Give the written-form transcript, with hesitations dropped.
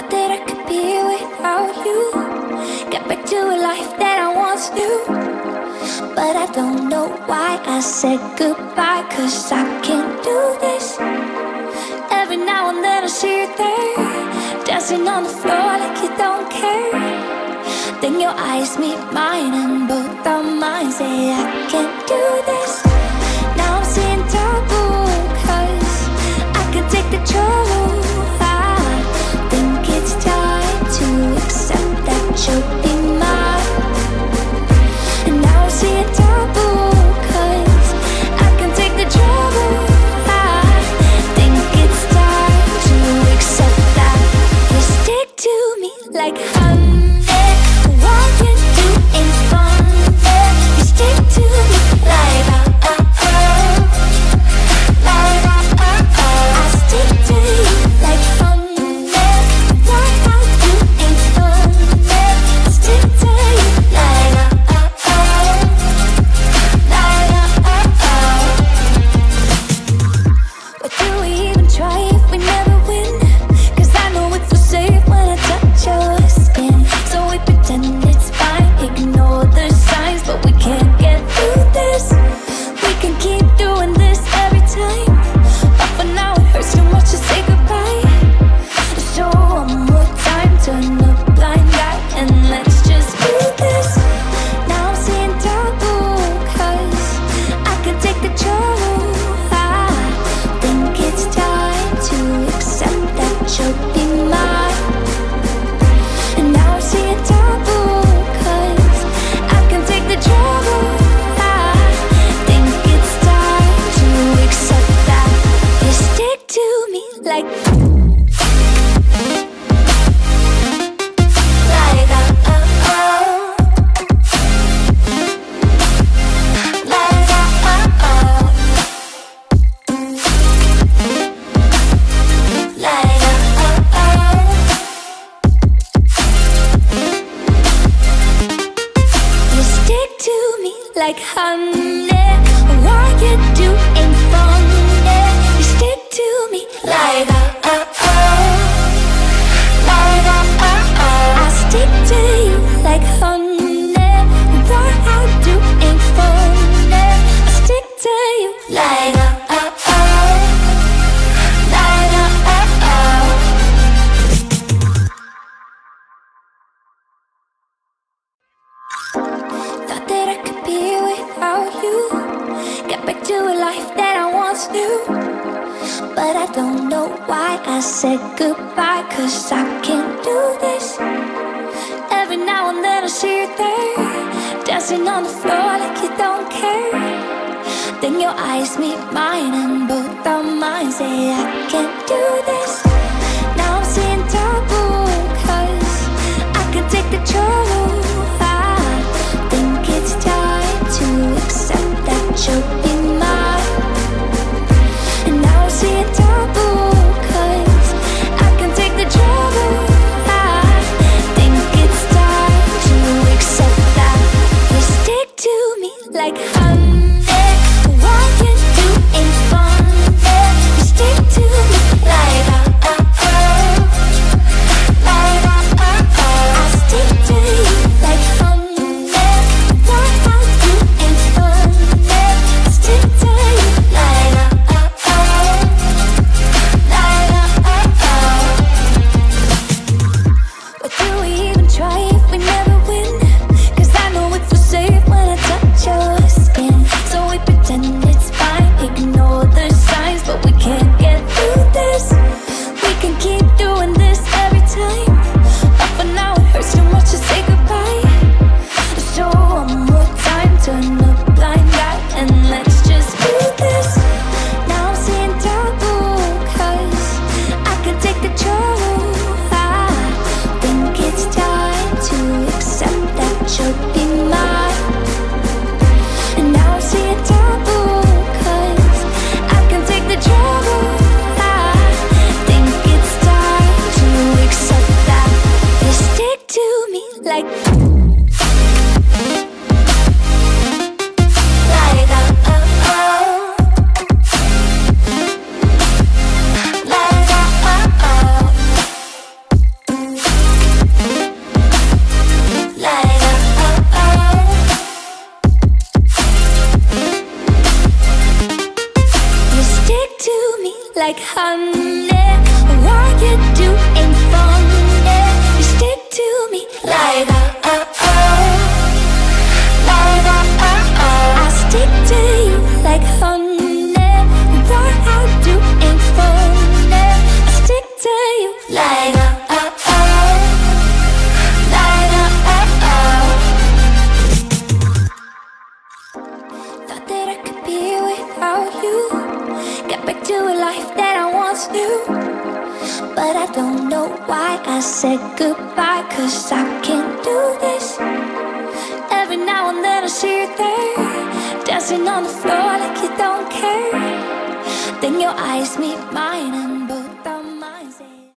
Thought that I could be without you, get back to a life that I once knew. But I don't know why I said goodbye, 'cause I can't do this. Every now and then I see you there, dancing on the floor like you don't care. Then your eyes meet mine and both our minds say I can't do this. Now I'm seeing double, 'cause I can take the trouble. I think it's time to accept that you'll be mine. And now I'm seeing double, 'cause I can take the trouble. I think it's time to accept that you stick to me like honey. What you do ain't fun. You stick to me like I stick to you like honey. What I do ain't fun. I stick to you like What do we even try if we never win? 'Cause I know it's so safe when I touch your skin. So we pretend it's fine, ignore the signs, but we can't get through this. We can keep doing this every time, but for now it hurts too much to say goodbye. So one more time, turn the blind eye and let's just do this. Now I'm seeing double, 'cause I can take the trouble. I think it's time to accept that you'll be mine. And now I'm seeing double, 'cause I can take the trouble. I think it's time to accept that you stick to me like you stick to me like honey. What you do ain't fun. You stick to me like I stick to you like honey. What I do ain't fun. I stick to you like Thought that I could be without you, get back to a life that I once knew. But I don't know why I said goodbye, 'cause I can't do this. Every now and then I see you there, dancing on the floor like you don't care. Then your eyes meet mine and both our minds say I can't do this. Now I'm seeing double, 'cause I can take the trouble. I think it's time to accept that you'll be mine. And now I'm seeing double, 'cause I can take the trouble. I think it's time to accept that you stick to me like honey. What you do ain't fun. You stick to me like like honey. What you do ain't funny. You stick to me like I stick to you like honey. What I do ain't funny. I stick to you like thought that I could be without you. Get back to a life that I once knew. But I don't know why I said goodbye, 'cause I can't do this. Every now and then I see you there, dancing on the floor like you don't care. Then your eyes meet mine and